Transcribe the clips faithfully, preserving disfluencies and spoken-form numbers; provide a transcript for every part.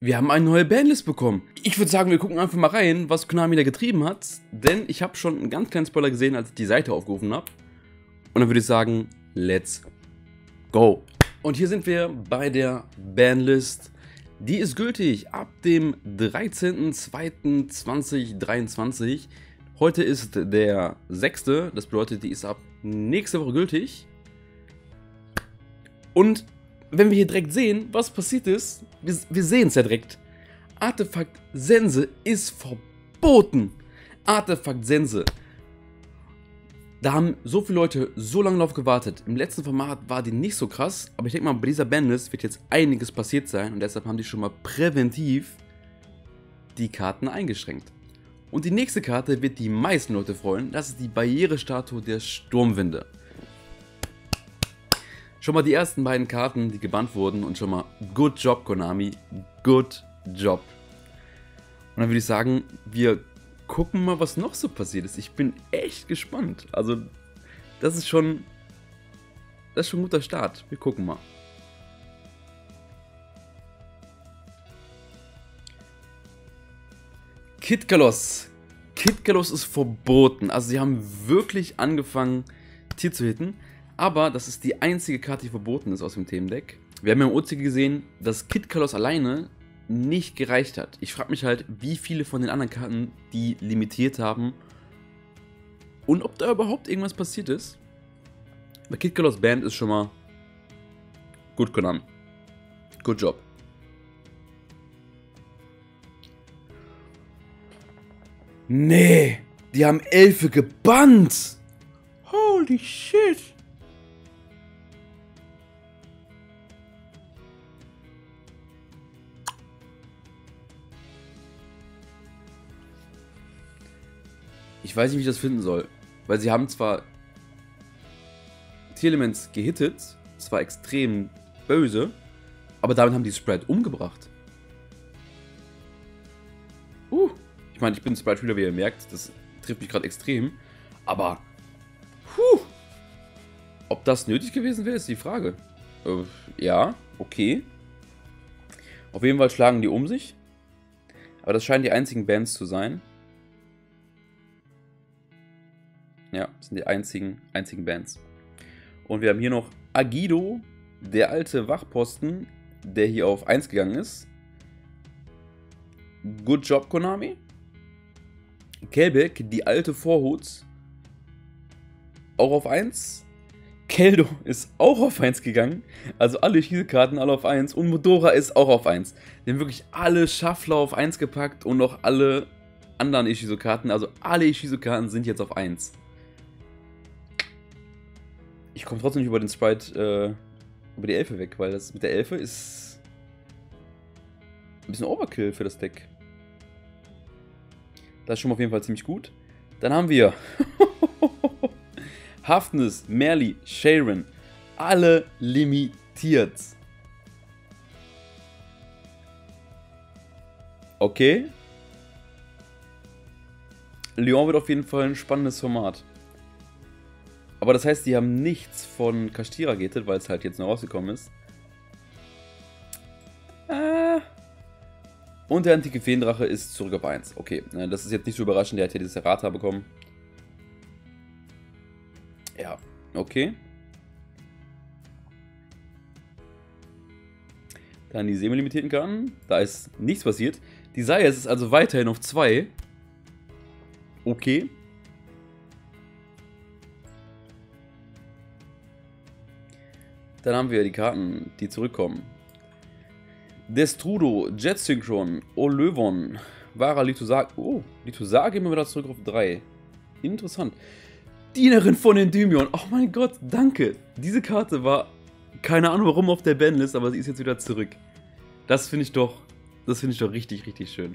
Wir haben eine neue Bandlist bekommen. Ich würde sagen, wir gucken einfach mal rein, was Konami da getrieben hat. Denn ich habe schon einen ganz kleinen Spoiler gesehen, als ich die Seite aufgerufen habe. Und dann würde ich sagen, let's go. Und hier sind wir bei der Bandlist. Die ist gültig ab dem dreizehnten zweiten zweitausenddreiundzwanzig. Heute ist der sechste. Das bedeutet, die ist ab nächste Woche gültig. Und wenn wir hier direkt sehen, was passiert ist, wir, wir sehen es ja direkt. Artefakt Sense ist verboten. Artefakt Sense. Da haben so viele Leute so lange drauf gewartet. Im letzten Format war die nicht so krass, aber ich denke mal, bei dieser Bandlist wird jetzt einiges passiert sein und deshalb haben die schon mal präventiv die Karten eingeschränkt. Und die nächste Karte wird die meisten Leute freuen, das ist die Barrierestatue der Sturmwinde. Schon mal die ersten beiden Karten, die gebannt wurden und schon mal good job Konami, good job. Und dann würde ich sagen, wir gucken mal, was noch so passiert ist. Ich bin echt gespannt. Also, das ist schon, das ist schon ein guter Start. Wir gucken mal. Kid Kalos. Kid Kalos ist verboten. Also, sie haben wirklich angefangen, Tier zu hitten. Aber das ist die einzige Karte, die verboten ist aus dem Themendeck. Wir haben ja im O C gesehen, dass Kid Kalos alleine nicht gereicht hat. Ich frage mich halt, wie viele von den anderen Karten die limitiert haben und ob da überhaupt irgendwas passiert ist. Bei Kid Kalos Band ist schon mal gut, Konami. Good job. Nee, die haben Elfe gebannt. Holy shit. Ich weiß nicht, wie ich das finden soll, weil sie haben zwar Tierelements gehittet, zwar extrem böse, aber damit haben die Sprite umgebracht. Uh, ich meine, ich bin Sprite-Spieler, wie ihr merkt, das trifft mich gerade extrem, aber puh, ob das nötig gewesen wäre, ist die Frage. Äh, ja, okay. Auf jeden Fall schlagen die um sich, aber das scheinen die einzigen Bands zu sein. Ja, das sind die einzigen, einzigen Bands. Und wir haben hier noch Agido, der alte Wachposten, der hier auf eins gegangen ist. Good job, Konami. Kelbeck, die alte Vorhut, auch auf eins. Keldo ist auch auf eins gegangen. Also alle Schießkarten alle auf eins. Und Modora ist auch auf eins. Die haben wirklich alle Schaffler auf eins gepackt und noch alle anderen Ishizo-Karten. Also alle Ishizo-Karten sind jetzt auf eins. Ich komme trotzdem nicht über den Sprite, äh, über die Elfe weg, weil das mit der Elfe ist ein bisschen Overkill für das Deck. Das ist schon mal auf jeden Fall ziemlich gut. Dann haben wir Haftness, Merli, Sharon, alle limitiert. Okay. Lyon wird auf jeden Fall ein spannendes Format. Aber das heißt, die haben nichts von Kashtira gehittet, weil es halt jetzt noch rausgekommen ist. Äh. Und der antike Feendrache ist zurück auf eins. Okay, das ist jetzt nicht so überraschend, der hat ja dieses Errata bekommen. Ja, okay. Dann die semi-limitierten Karten. Da ist nichts passiert. Die Sayas ist also weiterhin auf zwei. Okay. Dann haben wir die Karten, die zurückkommen. Destrudo, Jet Synchron, Olövon, Vara Litosage. Oh, Litosage gehen wir wieder zurück auf drei. Interessant. Dienerin von Endymion. Oh mein Gott, danke. Diese Karte war, keine Ahnung warum, auf der Bandlist, aber sie ist jetzt wieder zurück. Das finde ich doch, das finde ich doch richtig, richtig schön.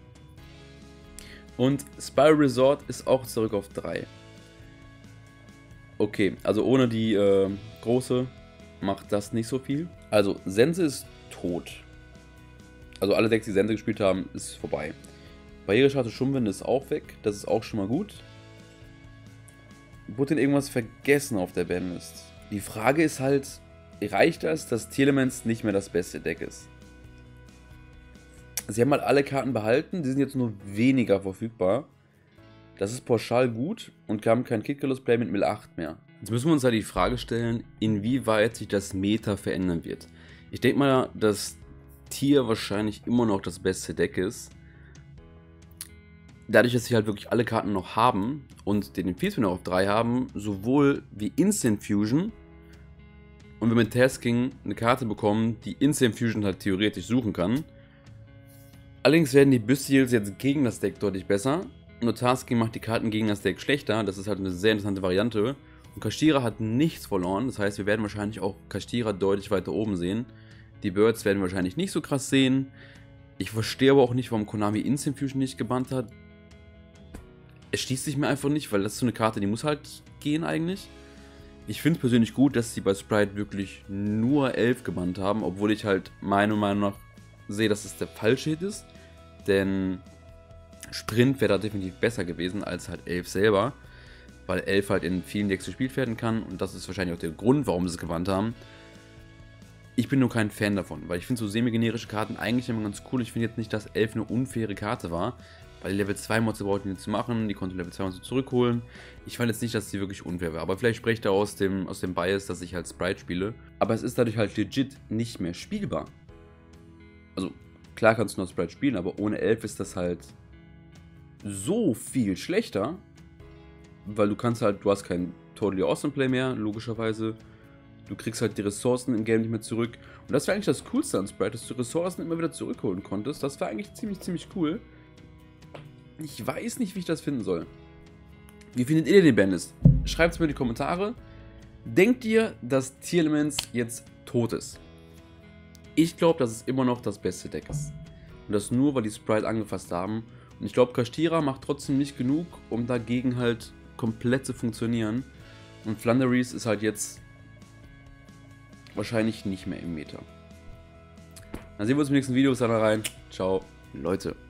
Und Spy Resort ist auch zurück auf drei. Okay, also ohne die äh, große macht das nicht so viel. Also, Sense ist tot. Also alle Decks, die Sense gespielt haben, ist vorbei. Barrierestatue Sturmwinde ist auch weg. Das ist auch schon mal gut. Wurde denn irgendwas vergessen auf der Bandlist? Die Frage ist halt, reicht das, dass Tierelements nicht mehr das beste Deck ist? Sie haben halt alle Karten behalten, die sind jetzt nur weniger verfügbar. Das ist pauschal gut und haben kein Kit-Careless Play mit Mill acht mehr. Jetzt müssen wir uns halt die Frage stellen, inwieweit sich das Meta verändern wird. Ich denke mal, dass Tier wahrscheinlich immer noch das beste Deck ist. Dadurch, dass sie halt wirklich alle Karten noch haben und den Infeed-Spinner auf drei haben, sowohl wie Instant Fusion und wir mit Tasking eine Karte bekommen, die Instant Fusion halt theoretisch suchen kann. Allerdings werden die Bystials jetzt gegen das Deck deutlich besser. Nur Tasking macht die Karten gegen das Deck schlechter. Das ist halt eine sehr interessante Variante. Und Kashtira hat nichts verloren. Das heißt, wir werden wahrscheinlich auch Kashtira deutlich weiter oben sehen. Die Birds werden wir wahrscheinlich nicht so krass sehen. Ich verstehe aber auch nicht, warum Konami Instant Fusion nicht gebannt hat. Es schließt sich mir einfach nicht, weil das ist so eine Karte, die muss halt gehen eigentlich. Ich finde es persönlich gut, dass sie bei Sprite wirklich nur elf gebannt haben, obwohl ich halt meiner Meinung nach sehe, dass es der falsche Hit ist. Denn Sprint wäre da definitiv besser gewesen als halt elf selber, weil elf halt in vielen Decks gespielt werden kann und das ist wahrscheinlich auch der Grund, warum sie es gebannt haben. Ich bin nur kein Fan davon, weil ich finde so semi-generische Karten eigentlich immer ganz cool. Ich finde jetzt nicht, dass elf eine unfaire Karte war, weil die Level zwei Mods brauchten die zu machen, die konnte Level zwei Mods zurückholen. Ich fand jetzt nicht, dass die wirklich unfair war, aber vielleicht spricht er aus dem, aus dem Bias, dass ich halt Sprite spiele. Aber es ist dadurch halt legit nicht mehr spielbar. Also klar kannst du noch Sprite spielen, aber ohne elf ist das halt so viel schlechter, weil du kannst halt, du hast kein Totally Awesome Play mehr, logischerweise. Du kriegst halt die Ressourcen im Game nicht mehr zurück. Und das war eigentlich das Coolste an Sprite, dass du Ressourcen immer wieder zurückholen konntest. Das war eigentlich ziemlich, ziemlich cool. Ich weiß nicht, wie ich das finden soll. Wie findet ihr den Bandlist? Schreibt es mir in die Kommentare. Denkt ihr, dass Tier Elements jetzt tot ist? Ich glaube, dass es immer noch das beste Deck ist. Und das nur, weil die Sprite angefasst haben. Und ich glaube, Kashtira macht trotzdem nicht genug, um dagegen halt komplett zu funktionieren. Und Flunderies ist halt jetzt wahrscheinlich nicht mehr im Meta. Dann sehen wir uns im nächsten Video. Bis dann rein. Ciao, Leute.